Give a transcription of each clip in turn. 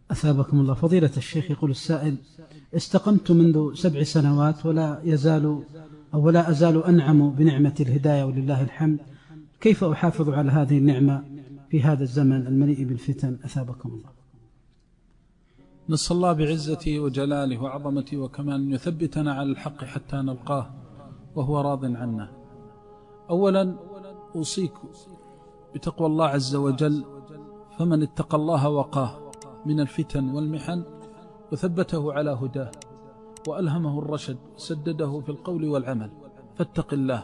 أثابكم الله. فضيلة الشيخ، يقول السائل: استقمت منذ 7 سنوات ولا أزال أنعم بنعمة الهداية ولله الحمد، كيف أحافظ على هذه النعمة في هذا الزمن المليء بالفتن؟ أثابكم الله. نسأل الله بعزته وجلاله وعظمته وكمال أن يثبتنا على الحق حتى نلقاه وهو راض عنا. أولا أوصيكم بتقوى الله عز وجل، فمن اتقى الله وقاه من الفتن والمحن وثبته على هداه وألهمه الرشد وسدده في القول والعمل، فاتق الله.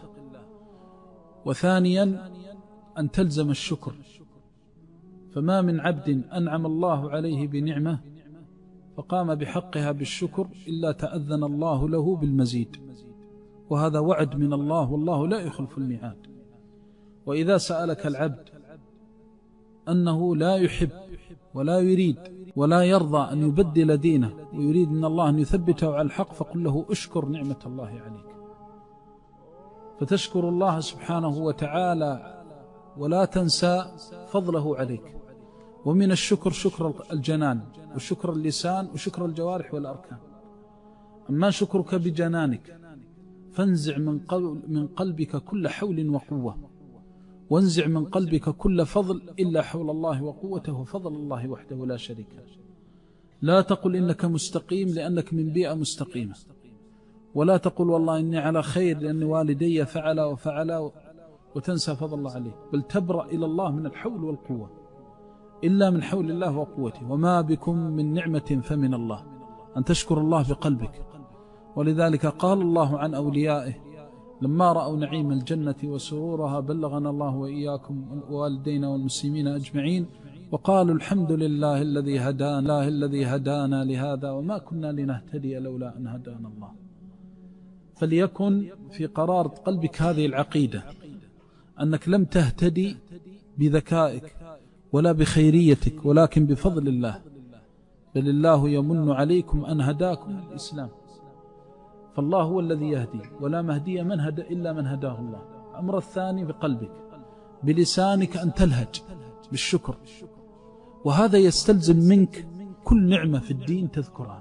وثانيا أن تلزم الشكر، فما من عبد أنعم الله عليه بنعمة فقام بحقها بالشكر إلا تأذن الله له بالمزيد، وهذا وعد من الله والله لا يخلف الميعاد. وإذا سألك العبد أنه لا يحب ولا يريد ولا يرضى أن يبدل دينه ويريد من الله أن يثبته على الحق، فقل له اشكر نعمة الله عليك، فتشكر الله سبحانه وتعالى ولا تنسى فضله عليك. ومن الشكر شكر الجنان وشكر اللسان وشكر الجوارح والأركان. أما شكرك بجنانك فانزع من قلبك كل حول وقوة، وانزع من قلبك كل فضل إلا حول الله وقوته، فضل الله وحده لا شريك له. لا تقل إنك مستقيم لأنك من بيئة مستقيمة، ولا تقل والله إني على خير لأن والدي فعل وفعل وتنسى فضل الله عليه، بل تبرأ إلى الله من الحول والقوة إلا من حول الله وقوته. وما بكم من نعمة فمن الله، أن تشكر الله بقلبك. ولذلك قال الله عن أوليائه لما رأوا نعيم الجنة وسرورها: بلغنا الله وإياكم ووالدينا والمسلمين أجمعين، وقالوا الحمد لله الذي هدانا لهذا وما كنا لنهتدي لولا أن هدانا الله. فليكن في قرار قلبك هذه العقيدة، أنك لم تهتدي بذكائك ولا بخيريتك ولكن بفضل الله، بل الله يمن عليكم أن هداكم الإسلام. فالله هو الذي يهدي ولا مهدي إلا من هداه الله. الأمر الثاني بقلبك، بلسانك أن تلهج بالشكر، وهذا يستلزم منك كل نعمة في الدين تذكرها.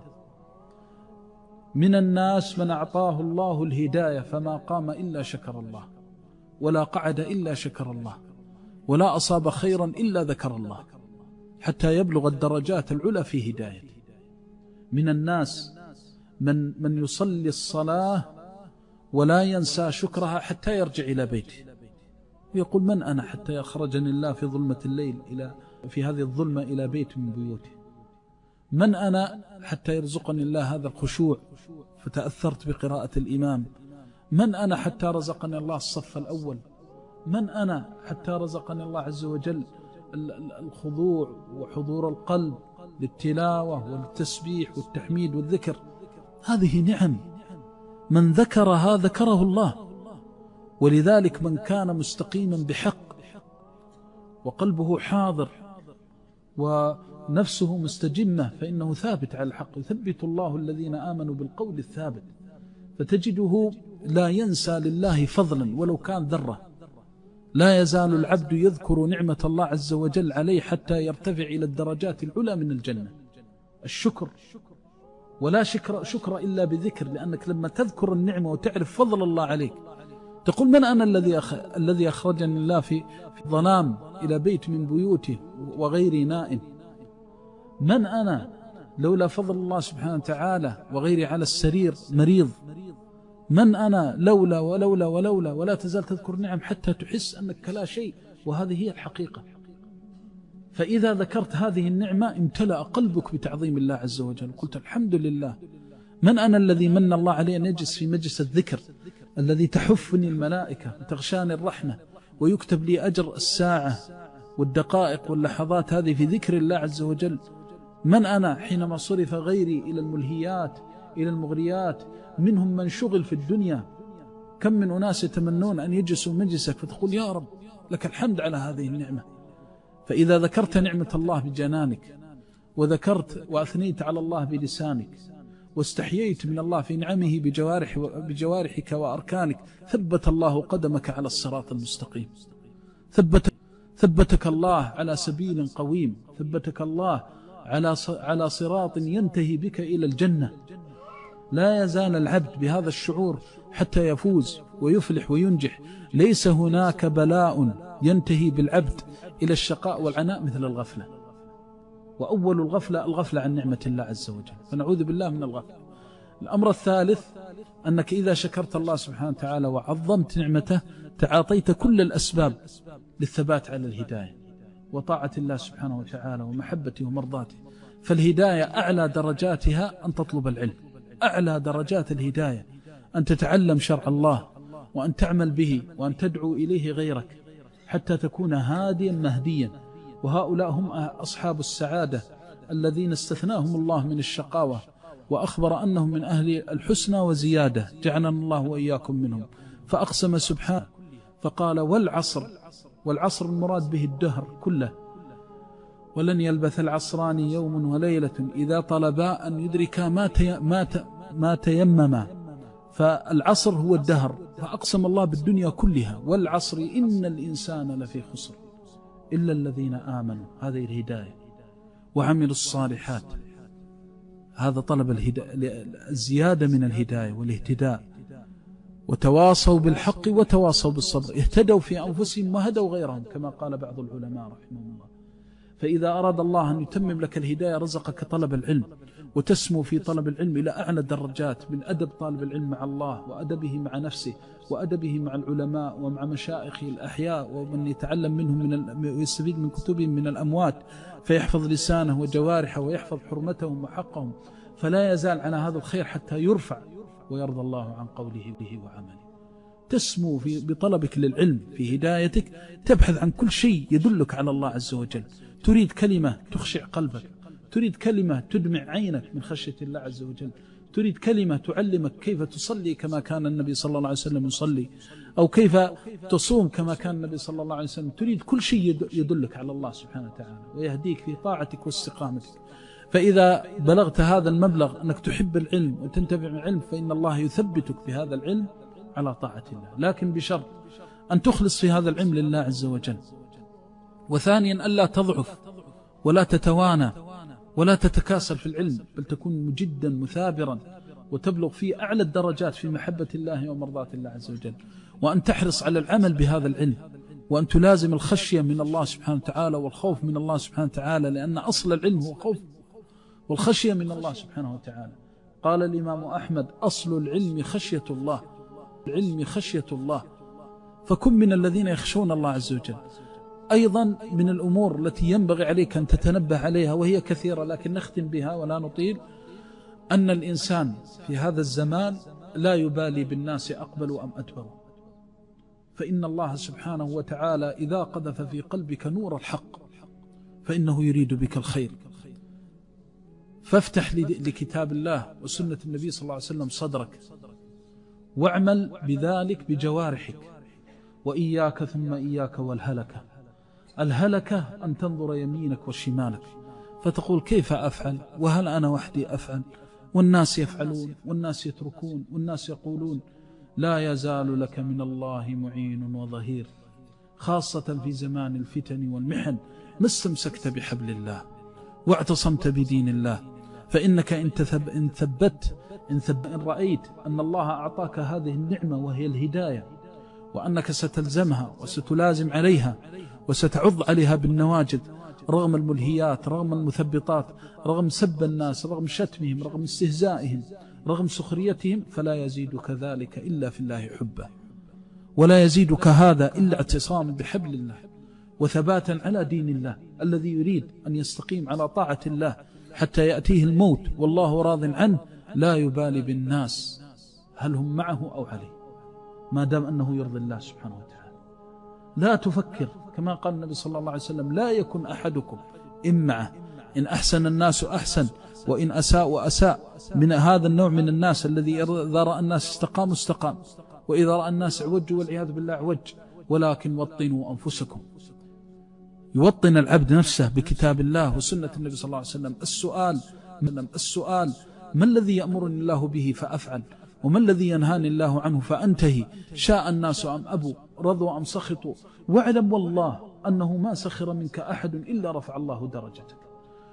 من الناس من أعطاه الله الهداية فما قام إلا شكر الله، ولا قعد إلا شكر الله، ولا أصاب خيرا إلا ذكر الله، حتى يبلغ الدرجات العلى في هدايته. من الناس من يصلي الصلاة ولا ينسى شكرها حتى يرجع إلى بيته، ويقول: من أنا حتى يخرجني الله في ظلمة الليل في هذه الظلمة إلى بيت من بيوته؟ من أنا حتى يرزقني الله هذا الخشوع فتأثرت بقراءة الإمام؟ من أنا حتى رزقني الله الصف الأول؟ من أنا حتى رزقني الله عز وجل الخضوع وحضور القلب للتلاوة والتسبيح والتحميد والذكر؟ هذه نعم، من ذكرها ذكره الله. ولذلك من كان مستقيما بحق وقلبه حاضر ونفسه مستجمة فإنه ثابت على الحق، يثبت الله الذين آمنوا بالقول الثابت، فتجده لا ينسى لله فضلا ولو كان ذرة. لا يزال العبد يذكر نعمة الله عز وجل عليه حتى يرتفع إلى الدرجات العلى من الجنة. الشكر، ولا شكر إلا بذكر، لأنك لما تذكر النعمة وتعرف فضل الله عليك تقول: من أنا الذي أخرجني الله في ظلام إلى بيت من بيوته وغيري نائم؟ من أنا لولا فضل الله سبحانه وتعالى وغيري على السرير مريض؟ من أنا لولا ولولا ولولا؟ ولا تزال تذكر نعم حتى تحس أنك لا شيء، وهذه هي الحقيقة. فإذا ذكرت هذه النعمة امتلأ قلبك بتعظيم الله عز وجل، قلت: الحمد لله. من أنا الذي من الله علي أن يجلس في مجلس الذكر الذي تحفني الملائكة وتغشاني الرحمة ويكتب لي أجر الساعة والدقائق واللحظات هذه في ذكر الله عز وجل؟ من أنا حينما صرف غيري إلى الملهيات إلى المغريات؟ منهم من شغل في الدنيا، كم من أناس يتمنون أن يجلسوا مجلسك، فتقول: يا رب لك الحمد على هذه النعمة. فإذا ذكرت نعمة الله بجنانك وذكرت وأثنيت على الله بلسانك واستحييت من الله في نعمه بجوارحك وأركانك، ثبت الله قدمك على الصراط المستقيم، ثبتك الله على سبيل قويم، ثبتك الله على صراط ينتهي بك إلى الجنة. لا يزال العبد بهذا الشعور حتى يفوز ويفلح وينجح. ليس هناك بلاء ينتهي بالعبد إلى الشقاء والعناء مثل الغفلة، وأول الغفلة عن نعمة الله عز وجل، فنعوذ بالله من الغفلة. الأمر الثالث أنك إذا شكرت الله سبحانه وتعالى وعظمت نعمته تعاطيت كل الأسباب للثبات على الهداية وطاعة الله سبحانه وتعالى ومحبته ومرضاته. فالهداية أعلى درجاتها أن تطلب العلم، أعلى درجات الهداية أن تتعلم شرع الله وأن تعمل به وأن تدعو إليه غيرك حتى تكون هاديا مهديا. وهؤلاء هم أصحاب السعادة الذين استثناهم الله من الشقاوة وأخبر أنهم من أهل الحسنى وزيادة، جعلنا الله وإياكم منهم. فأقسم سبحانه فقال والعصر، والعصر المراد به الدهر كله، ولن يلبث العصران يوم وليلة إذا طلبا أن يدركا ما تيمما. فالعصر هو الدهر، فأقسم الله بالدنيا كلها والعصر إن الإنسان لفي خسر إلا الذين آمنوا، هذه الهداية، وعملوا الصالحات، هذا طلب الزيادة من الهداية والاهتداء، وتواصوا بالحق وتواصوا بالصبر، اهتدوا في أنفسهم وهدوا غيرهم كما قال بعض العلماء رحمهم الله. فإذا أراد الله أن يتمم لك الهداية رزقك طلب العلم، وتسمو في طلب العلم إلى أعلى الدرجات من أدب طالب العلم مع الله وأدبه مع نفسه وأدبه مع العلماء ومع مشايخه الأحياء ومن يتعلم منهم ويستفيد من كتبهم من الأموات، فيحفظ لسانه وجوارحه ويحفظ حرمتهم وحقهم، فلا يزال على هذا الخير حتى يرفع ويرضى الله عن قوله به وعمله. تسمو بطلبك للعلم في هدايتك، تبحث عن كل شيء يدلك على الله عز وجل. تريد كلمة تخشع قلبك، تريد كلمة تدمع عينك من خشية الله عز وجل، تريد كلمة تعلمك كيف تصلي كما كان النبي صلى الله عليه وسلم يصلي، أو كيف تصوم كما كان النبي صلى الله عليه وسلم. تريد كل شيء يدلك على الله سبحانه وتعالى ويهديك في طاعتك واستقامتك. فإذا بلغت هذا المبلغ أنك تحب العلم وتنتفع من العلم، فإن الله يثبتك بهذا العلم على طاعة الله، لكن بشرط أن تخلص في هذا العلم لله عز وجل. وثانيا ألا تضعف ولا تتوانى ولا تتكاسل في العلم، بل تكون مجدا مثابرا وتبلغ في أعلى الدرجات في محبة الله ومرضاة الله عز وجل. وأن تحرص على العمل بهذا العلم، وأن تلازم الخشية من الله سبحانه وتعالى والخوف من الله سبحانه وتعالى، لأن أصل العلم هو خوف والخشية من الله سبحانه وتعالى. قال الإمام أحمد أصل العلم خشية الله، العلم خشية الله، فكن من الذين يخشون الله عز وجل. أيضا من الأمور التي ينبغي عليك أن تتنبه عليها، وهي كثيرة لكن نختم بها ولا نطيل، أن الإنسان في هذا الزمان لا يبالي بالناس أقبلوا أم أدبروا، فإن الله سبحانه وتعالى إذا قذف في قلبك نور الحق فإنه يريد بك الخير. فافتح لكتاب الله وسنة النبي صلى الله عليه وسلم صدرك، واعمل بذلك بجوارحك، وإياك ثم إياك والهلكة. الهلكة أن تنظر يمينك وشمالك فتقول كيف أفعل وهل أنا وحدي أفعل، والناس يفعلون والناس يتركون والناس يقولون. لا يزال لك من الله معين وظهير، خاصة في زمان الفتن والمحن، ما استمسكت بحبل الله واعتصمت بدين الله، فإنك إن رأيت أن الله أعطاك هذه النعمة وهي الهداية، وأنك ستلزمها وستلازم عليها وستعض عليها بالنواجد رغم الملهيات، رغم المثبطات، رغم سب الناس، رغم شتمهم، رغم استهزائهم، رغم سخريتهم، فلا يزيدك ذلك إلا في الله حبه، ولا يزيدك هذا إلا اعتصام بحبل الله وثباتا على دين الله الذي يريد أن يستقيم على طاعة الله حتى يأتيه الموت والله راض عنه، لا يبالي بالناس هل هم معه أو عليه، ما دام أنه يرضي الله سبحانه وتعالى. لا تفكر، كما قال النبي صلى الله عليه وسلم لا يكن أحدكم إن معه، إن أحسن الناس أحسن وإن أساء وأساء. من هذا النوع من الناس الذي إذا رأى الناس استقام استقام، وإذا رأى الناس عوج والعياذ بالله عوج. ولكن وطنوا أنفسكم، يوطن العبد نفسه بكتاب الله وسنة النبي صلى الله عليه وسلم. السؤال ما الذي يأمرني الله به فأفعل، وما الذي ينهاني الله عنه فأنتهي، شاء الناس أم أبوا، رضوا أم سخطوا. واعلم والله أنه ما سخر منك أحد إلا رفع الله درجتك،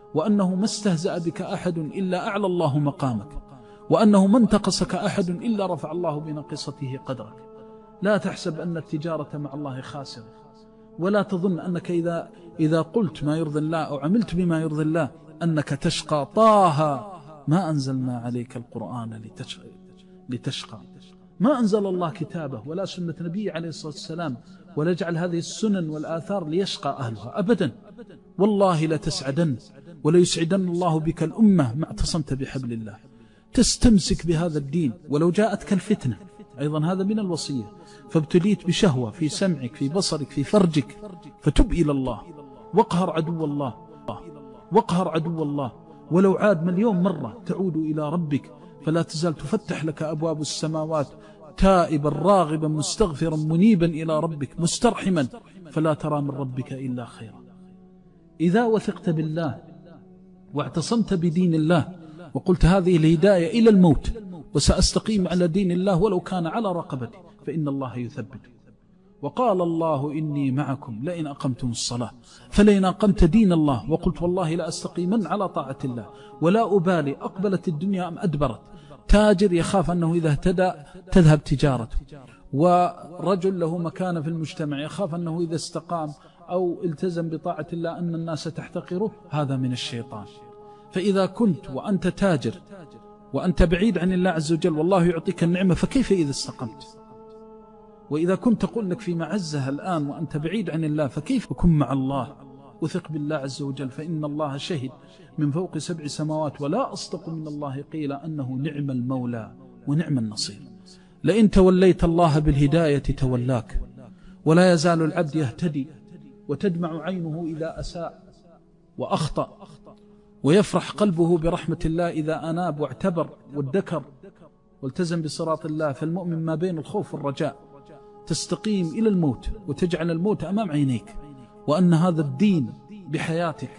وأنه ما استهزأ بك أحد إلا أعلى الله مقامك، وأنه ما انتقصك أحد إلا رفع الله بنقصته قدرك. لا تحسب أن التجارة مع الله خاسرة، ولا تظن أنك إذا قلت ما يرضي الله أو عملت بما يرضي الله أنك تشقى. طه ما أنزلنا عليك القرآن لتشقى. ما أنزل الله كتابه ولا سنة نبي عليه الصلاة والسلام ولا جعل هذه السنن والآثار ليشقى أهلها أبدا. والله لا تسعدن ولا يسعدن الله بك الأمة ما اعتصمت بحبل الله، تستمسك بهذا الدين ولو جاءتك الفتنة. أيضا هذا من الوصية. فابتليت بشهوة في سمعك في بصرك في فرجك، فتب إلى الله واقهر عدو الله، واقهر عدو الله، ولو عاد مليون مرة تعود إلى ربك، فلا تزال تفتح لك أبواب السماوات تائبا راغبا مستغفرا منيبا إلى ربك مسترحما، فلا ترى من ربك إلا خيرا. إذا وثقت بالله واعتصمت بدين الله وقلت هذه الهداية إلى الموت وسأستقيم على دين الله ولو كان على رقبتي، فإن الله يثبت. وقال الله إني معكم لئن أقمتم الصلاة، فلئن أقمت دين الله وقلت والله لا أستقيمن على طاعة الله ولا أبالي أقبلت الدنيا أم أدبرت. تاجر يخاف أنه إذا اهتدى تذهب تجارته، ورجل له مكانة في المجتمع يخاف أنه إذا استقام أو التزم بطاعة الله أن الناس تحتقره. هذا من الشيطان. فإذا كنت وأنت تاجر وأنت بعيد عن الله عز وجل والله يعطيك النعمة، فكيف إذا استقمت؟ وإذا كنت تقول لك في معزة الآن وأنت بعيد عن الله، فكيف تكون مع الله؟ وثق بالله عز وجل، فإن الله شهد من فوق 7 سماوات ولا أصدق من الله قيل أنه نعم المولى ونعم النصير. لئن توليت الله بالهداية تولاك، ولا يزال العبد يهتدي وتدمع عينه إذا أساء وأخطأ، ويفرح قلبه برحمة الله إذا أناب واعتبر وادكر والتزم بصراط الله. فالمؤمن ما بين الخوف والرجاء، تستقيم إلى الموت وتجعل الموت أمام عينيك، وأن هذا الدين بحياتك،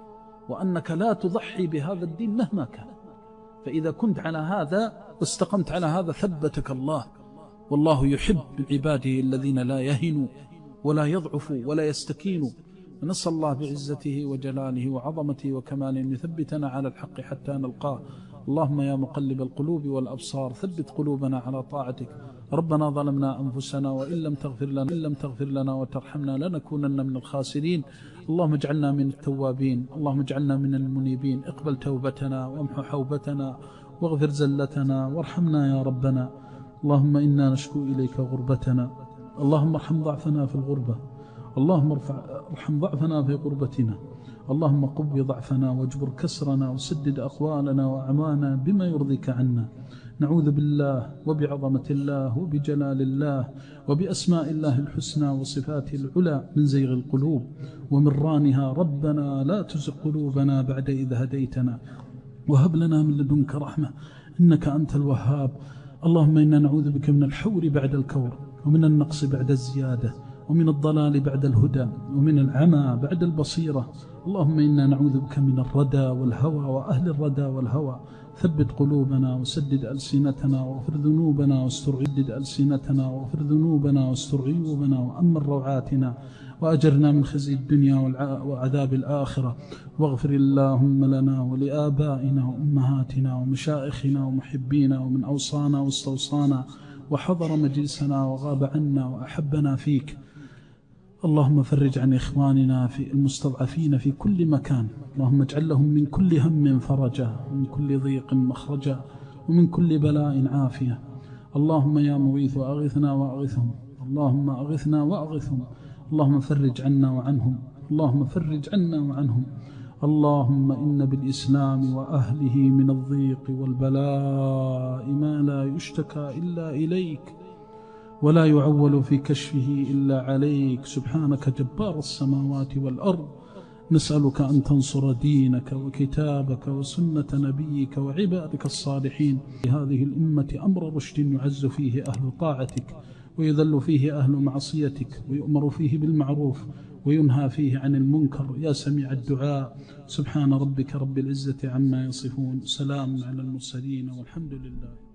وأنك لا تضحي بهذا الدين مهما كان. فإذا كنت على هذا واستقمت على هذا ثبتك الله. والله يحب عباده الذين لا يهنوا ولا يضعفوا ولا يستكينوا. نسأل الله بعزته وجلاله وعظمته وكماله أن يثبتنا على الحق حتى نلقاه. اللهم يا مقلب القلوب والأبصار ثبت قلوبنا على طاعتك. ربنا ظلمنا أنفسنا وإن لم تغفر لنا وترحمنا لنكونن من الخاسرين. اللهم اجعلنا من التوابين، اللهم اجعلنا من المنيبين. اقبل توبتنا وامحو حوبتنا واغفر زلتنا وارحمنا يا ربنا. اللهم إنا نشكو إليك غربتنا، اللهم ارحم ضعفنا في الغربة، اللهم ارحم ضعفنا في غربتنا، اللهم قوي ضعفنا واجبر كسرنا وسدد أقوالنا وأعمالنا بما يرضيك عنا. نعوذ بالله وبعظمة الله وبجلال الله وبأسماء الله الحسنى وصفاته العلى من زيغ القلوب ومن رانها. ربنا لا تزغ قلوبنا بعد إذ هديتنا وهب لنا من لدنك رحمة إنك أنت الوهاب. اللهم إنا نعوذ بك من الحور بعد الكور، ومن النقص بعد الزيادة، ومن الضلال بعد الهدى، ومن العمى بعد البصيرة. اللهم إنا نعوذ بك من الردى والهوى وأهل الردى والهوى. ثبت قلوبنا وسدد ألسنتنا واغفر ذنوبنا واستر ألسنتنا واغفر ذنوبنا واستر عيوبنا وأمن روعاتنا، وأجرنا من خزي الدنيا وعذاب الآخرة. واغفر اللهم لنا ولآبائنا وأمهاتنا ومشائخنا ومحبينا ومن أوصانا واستوصانا وحضر مجلسنا وغاب عنا وأحبنا فيك. اللهم فرج عن إخواننا في المستضعفين في كل مكان، اللهم اجعل لهم من كل هم فرجا ومن كل ضيق مخرجا ومن كل بلاء عافية. اللهم يا مغيث أغثنا وأغثهم، اللهم أغثنا وأغثهم. اللهم فرج عنا وعنهم، اللهم فرج عنا وعنهم. اللهم إن بالإسلام وأهله من الضيق والبلاء ما لا يشتكى إلا إليك ولا يعول في كشفه إلا عليك. سبحانك جبار السماوات والأرض، نسألك أن تنصر دينك وكتابك وسنة نبيك وعبادك الصالحين. هذه الأمة أمر رشد يعز فيه أهل طاعتك ويذل فيه أهل معصيتك، ويؤمر فيه بالمعروف وينهى فيه عن المنكر. يا سميع الدعاء، سبحان ربك رب العزة عما يصفون، سلام على المرسلين والحمد لله.